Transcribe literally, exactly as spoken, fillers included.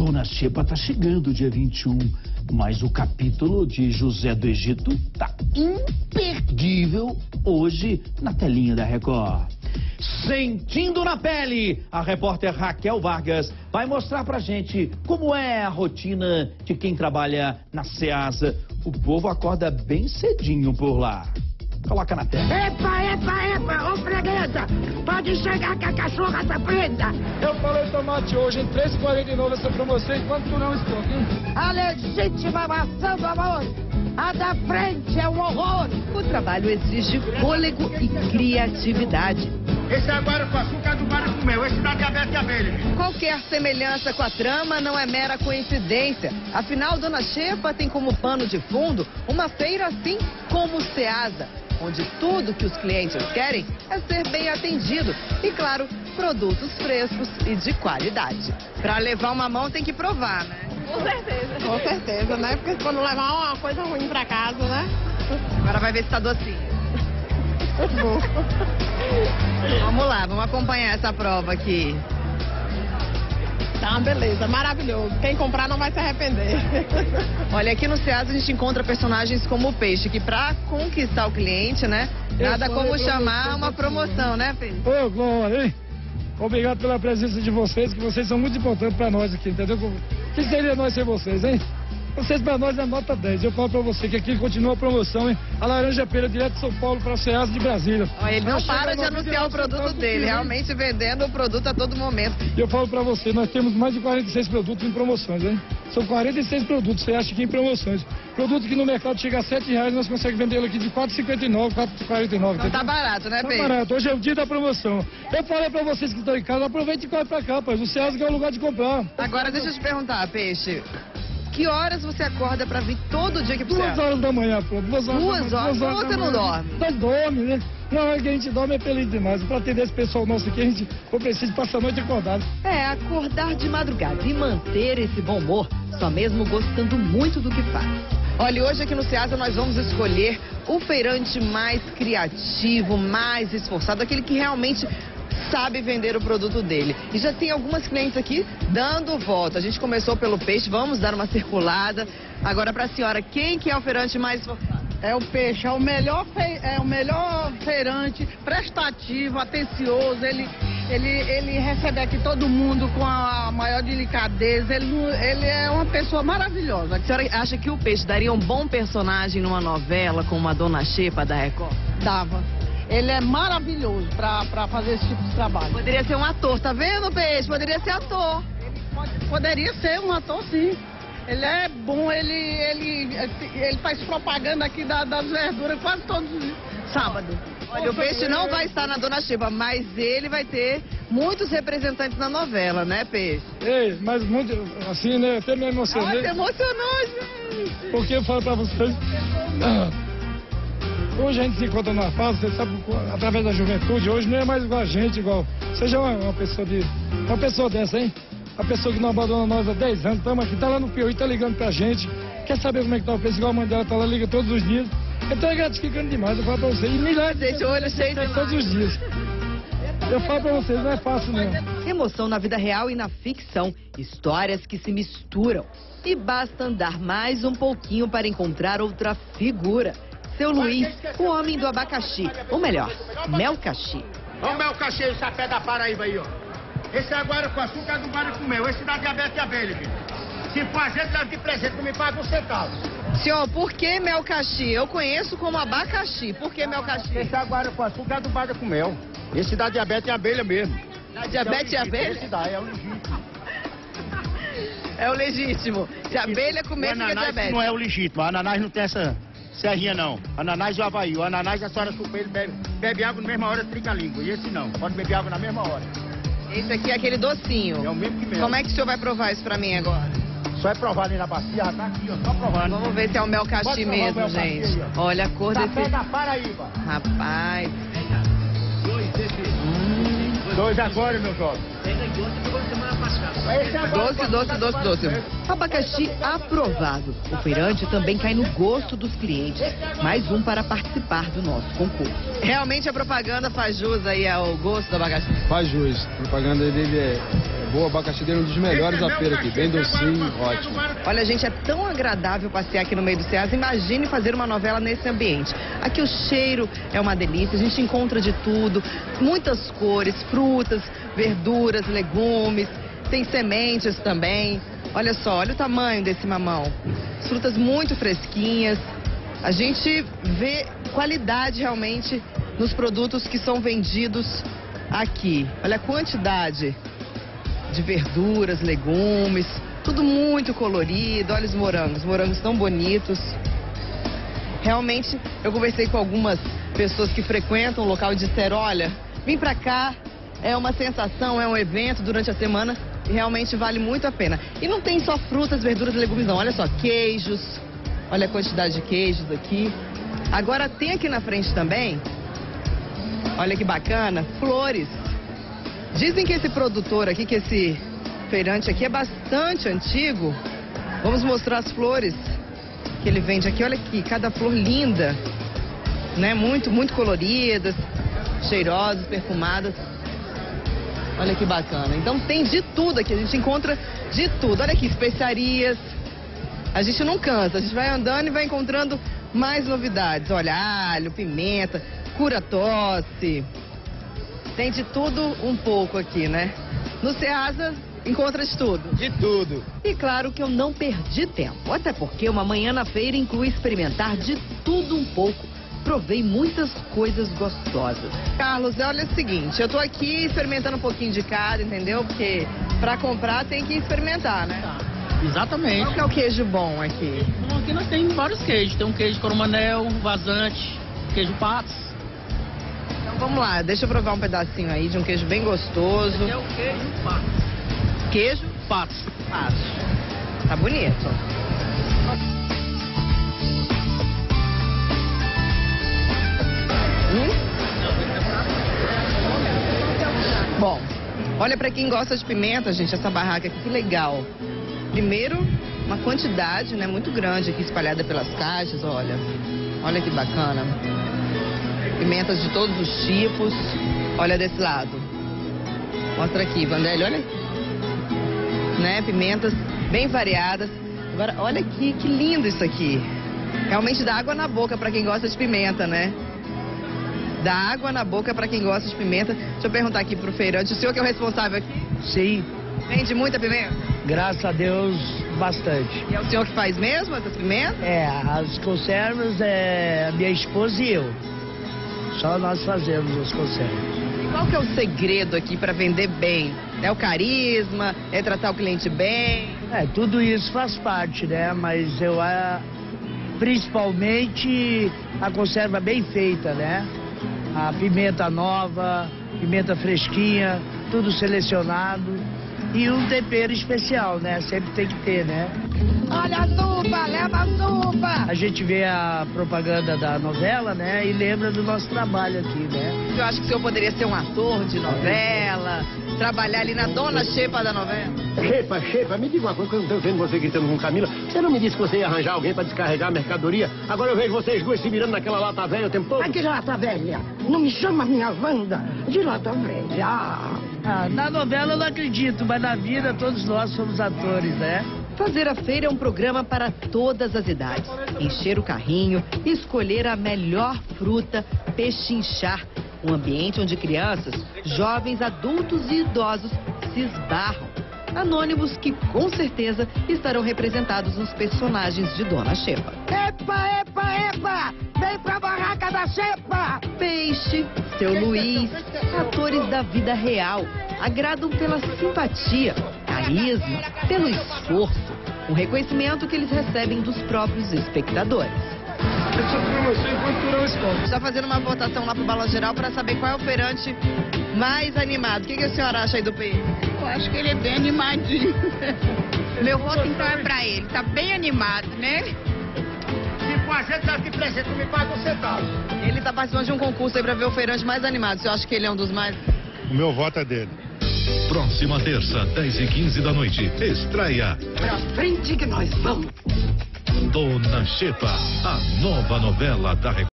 Dona Xepa tá chegando dia vinte e um, mas o capítulo de José do Egito tá imperdível hoje na telinha da Record. Sentindo na pele, a repórter Raquel Vargas vai mostrar pra gente como é a rotina de quem trabalha na Ceasa. O povo acorda bem cedinho por lá. Coloca na tela. Epa, epa, epa, ô freguesa, pode chegar que a cachorra tá presa. Eu falei tomate hoje em três e quarenta e nove essa promoção enquanto tu não estoca, hein? A legítima maçã do amor, a da frente é um horror. O trabalho exige fôlego e criatividade. Esse agora com açúcar do bar com mel, esse dá diabetes e abelha. Qualquer semelhança com a trama não é mera coincidência. Afinal, Dona Xepa tem como pano de fundo uma feira assim como o Ceasa, onde tudo que os clientes querem é ser bem atendido e, claro, produtos frescos e de qualidade. Para levar uma mão tem que provar, né? Com certeza. Com certeza, né? Porque quando levar uma coisa ruim pra casa, né? Agora vai ver se tá docinho. Vamos lá, vamos acompanhar essa prova aqui. Tá uma beleza, maravilhoso. Quem comprar não vai se arrepender. Olha, aqui no Ceasa a gente encontra personagens como o Peixe, que pra conquistar o cliente, né? Nada como chamar uma promoção, né, Peixe? Ô, Glória, hein? Obrigado pela presença de vocês, que vocês são muito importantes pra nós aqui, entendeu? O que seria nós sem vocês, hein? Vocês pra nós é nota dez. Eu falo pra você que aqui continua a promoção, hein? A laranja pera direto de São Paulo pra Ceasa de Brasília. Olha, ele não para de anunciar o produto dele, realmente vendendo o produto a todo momento. E eu falo pra você, nós temos mais de quarenta e seis produtos em promoções, hein? São quarenta e seis produtos, você acha que em promoções. Produto que no mercado chega a sete reais, nós conseguimos vender ele aqui de quatro reais e cinquenta e nove, quatro reais e quarenta e nove. Não tá barato, né, Peixe? Tá barato, hoje é o dia da promoção. Eu falei pra vocês que estão em casa, aproveite e corre pra cá, pois o Ceasa que é o lugar de comprar. Agora deixa eu te perguntar, Peixe. Que horas você acorda pra vir todo dia aqui pro Ceasa? Duas horas da manhã, pô. Duas horas Duas da manhã. horas? Duas horas Você não dorme? Não dorme, né? Não, é que a gente dorme é feliz demais. Pra atender esse pessoal nosso aqui, a gente for preciso passar a noite acordado. É, acordar de madrugada e manter esse bom humor, só mesmo gostando muito do que faz. Olha, hoje aqui no Ceasa nós vamos escolher o feirante mais criativo, mais esforçado, aquele que realmente sabe vender o produto dele. E já tem algumas clientes aqui dando volta. A gente começou pelo Peixe, vamos dar uma circulada. Agora pra senhora, quem que é o feirante mais esforçado? É o Peixe, é o melhor, fe... é o melhor feirante, prestativo, atencioso. Ele, ele, ele recebe aqui todo mundo com a maior delicadeza. Ele, ele é uma pessoa maravilhosa. A senhora acha que o Peixe daria um bom personagem numa novela como a Dona Xepa da Record? Dava. Ele é maravilhoso pra, pra fazer esse tipo de trabalho. Poderia ser um ator, tá vendo, Peixe? Poderia ser ator. Ele pode, poderia ser um ator, sim. Ele é bom, ele, ele, ele faz propaganda aqui da, das verduras quase todos os sábados. Olha, o Peixe não vai estar na Dona Xepa, mas ele vai ter muitos representantes na novela, né, Peixe? Ei, mas muito, assim, né, até me emocionei. Ai, se emocionou, gente! Porque eu falo pra vocês... Hoje a gente se encontra numa fase, você sabe, através da juventude, hoje não é mais igual a gente, igual... Seja uma, uma pessoa de... Uma pessoa dessa, hein? Uma pessoa que não abandona nós há dez anos, estamos aqui, tá lá no Piauí, tá ligando pra gente, quer saber como é que tá o preço, igual a mãe dela tá lá, liga todos os dias. Então é gratificante demais, eu falo pra vocês. E milhares de Gente, o olho cheio de todos os dias. Eu falo pra vocês, não é fácil não. Emoção na vida real e na ficção, histórias que se misturam. E basta andar mais um pouquinho para encontrar outra figura. Seu Luiz, o homem do abacaxi, ou melhor, melcaxi. Olha o melcaxi, esse pé da Paraíba aí, ó. Esse agora com açúcar do bar com mel, esse dá diabetes e abelha, filho. Se for a gente, leva de presente, não me paga um centavo. Senhor, por que melcaxi? Eu conheço como abacaxi, por que melcaxi? Esse agora com açúcar do bar com mel, esse dá diabetes e abelha mesmo. Dá diabetes e abelha? Esse dá, é o legítimo. É o legítimo. Se a abelha comer, fica ananás diabetes. Não é o legítimo, a ananás não tem essa... Serrinha não. Ananás e o Havaí. O ananás a senhora chupa ele, bebe, bebe água na mesma hora, trinca a língua. E esse não, pode beber água na mesma hora. Esse aqui é aquele docinho. É o mesmo que mel. Como é que o senhor vai provar isso pra mim agora? Só é provar ali na bacia, já tá aqui, ó, só provando. Vamos ver se é o melcaxi mesmo, o melcaxi gente. aí, olha a cor tá desse... pé da Paraíba. Rapaz. Hum. Dois agora, meu jovem. Doce, doce, doce, doce. Abacaxi aprovado. O feirante também cai no gosto dos clientes. Mais um para participar do nosso concurso. Realmente a propaganda faz jus aí ao gosto do abacaxi? Faz jus. A propaganda dele é boa, o abacaxi dele é um dos melhores da feira aqui, bem docinho, ótimo. Olha, gente, é tão agradável passear aqui no meio do Ceasa. Imagine fazer uma novela nesse ambiente. Aqui o cheiro é uma delícia, a gente encontra de tudo, muitas cores, frutas, verduras, legumes, tem sementes também. Olha só, olha o tamanho desse mamão. Frutas muito fresquinhas. A gente vê qualidade realmente nos produtos que são vendidos aqui. Olha a quantidade de verduras, legumes, tudo muito colorido. Olha os morangos, morangos tão bonitos. Realmente, eu conversei com algumas pessoas que frequentam o local e disseram, olha, vim pra cá, é uma sensação, é um evento durante a semana e realmente vale muito a pena. E não tem só frutas, verduras e legumes não, olha só, queijos, olha a quantidade de queijos aqui. Agora tem aqui na frente também, olha que bacana, flores. Dizem que esse produtor aqui, que esse feirante aqui é bastante antigo. Vamos mostrar as flores que ele vende aqui. Olha aqui, cada flor linda, né? Muito, muito coloridas, cheirosas, perfumadas. Olha que bacana. Então tem de tudo aqui, a gente encontra de tudo. Olha aqui, especiarias. A gente não cansa, a gente vai andando e vai encontrando mais novidades. Olha, alho, pimenta, cura tosse. Tem de tudo um pouco aqui, né? No Ceasa, encontra de tudo. De tudo. E claro que eu não perdi tempo, até porque uma manhã na feira inclui experimentar de tudo um pouco. Provei muitas coisas gostosas. Carlos, olha o seguinte, eu tô aqui experimentando um pouquinho de cada, entendeu? Porque pra comprar tem que experimentar, né? Tá. Exatamente. Qual que é o queijo bom aqui? Bom, aqui nós temos vários queijos. Tem um queijo coromanel, vazante, queijo patos. Então vamos lá, deixa eu provar um pedacinho aí de um queijo bem gostoso. Esse é o queijo patos. Queijo? Patos. Patos. Tá bonito. Hum? Bom, olha pra quem gosta de pimenta, gente, essa barraca aqui, que legal. Primeiro, uma quantidade, né, muito grande aqui espalhada pelas caixas, olha. Olha que bacana. Pimentas de todos os tipos. Olha desse lado. Mostra aqui, Vandelli, olha. Né, pimentas bem variadas. Agora, olha aqui, que lindo isso aqui. Realmente dá água na boca pra quem gosta de pimenta, né? Dá água na boca pra quem gosta de pimenta. Deixa eu perguntar aqui pro feirante, o senhor que é o responsável aqui? Sim. Vende muita pimenta? Graças a Deus, bastante. E é o senhor que faz mesmo essas pimentas? É, as conservas é a minha esposa e eu. Só nós fazemos as conservas. E qual que é o segredo aqui para vender bem? É o carisma? É tratar o cliente bem? É, tudo isso faz parte, né? Mas eu, a, principalmente, a conserva bem feita, né? A pimenta nova, pimenta fresquinha, tudo selecionado. E um tempero especial, né? Sempre tem que ter, né? Olha a sopa, leva a sopa! A gente vê a propaganda da novela, né? E lembra do nosso trabalho aqui, né? Eu acho que o senhor poderia ser um ator de novela, trabalhar ali na dona Xepa da novela. Xepa, Xepa, me diga uma coisa, que eu não estou vendo você gritando com Camila. Você não me disse que você ia arranjar alguém para descarregar a mercadoria? Agora eu vejo vocês duas se virando naquela lata velha o tempo todo. Mas que lata velha? Não me chama minha Wanda de lata velha. Ah, na novela eu não acredito, mas na vida todos nós somos atores, né? Fazer a feira é um programa para todas as idades. Encher o carrinho, escolher a melhor fruta, pechinchar. Um ambiente onde crianças, jovens, adultos e idosos se esbarram. Anônimos que, com certeza, estarão representados nos personagens de Dona Xepa. Epa, epa, epa! Vem pra barraca da Xepa! Peixe, Seu Luiz, atores da vida real, agradam pela simpatia, carisma, pelo esforço, um reconhecimento que eles recebem dos próprios espectadores. Está fazendo uma votação lá pro Balão Geral para saber qual é o feirante mais animado. O que, que a senhora acha aí do peixe? Eu acho que ele é bem animadinho. Meu voto então é pra ele, tá bem animado, né? Se for a gente dar de presente, não me paga um centavo. Ele tá participando de um concurso aí pra ver o feirante mais animado. Você acha que ele é um dos mais... O meu voto é dele. Próxima terça, dez e quinze da noite, estreia. Pra frente que nós vamos. Dona Xepa, a nova novela da Record.